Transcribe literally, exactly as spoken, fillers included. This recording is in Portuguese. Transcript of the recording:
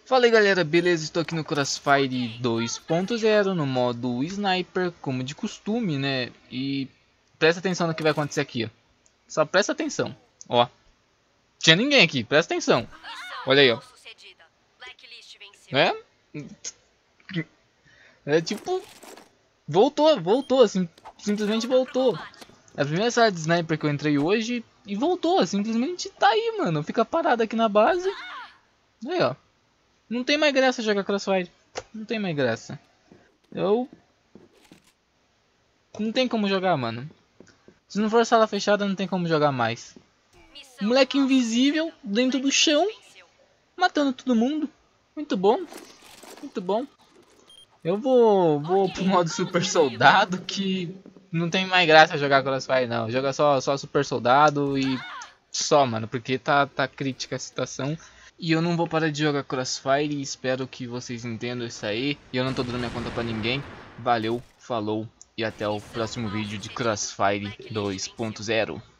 Fala aí galera, beleza? Estou aqui no Crossfire dois ponto zero no modo Sniper, como de costume, né? E presta atenção no que vai acontecer aqui, ó. Só presta atenção, ó. Tinha ninguém aqui, presta atenção. Olha aí, ó. É? É tipo... Voltou, voltou, assim, simplesmente voltou. É a primeira sala de Sniper que eu entrei hoje e voltou, simplesmente tá aí, mano. Fica parado aqui na base. Aí, ó. Não tem mais graça jogar Crossfire. Não tem mais graça. Eu... Não tem como jogar, mano. Se não for sala fechada, não tem como jogar mais. Moleque invisível dentro do chão, matando todo mundo. Muito bom. Muito bom. Eu vou, vou pro modo super soldado, que não tem mais graça jogar Crossfire não. Joga só, só super soldado e só, mano. Porque tá, tá crítica a situação. E eu não vou parar de jogar Crossfire, espero que vocês entendam isso aí. E eu não tô dando minha conta pra ninguém. Valeu, falou e até o próximo vídeo de Crossfire dois ponto zero.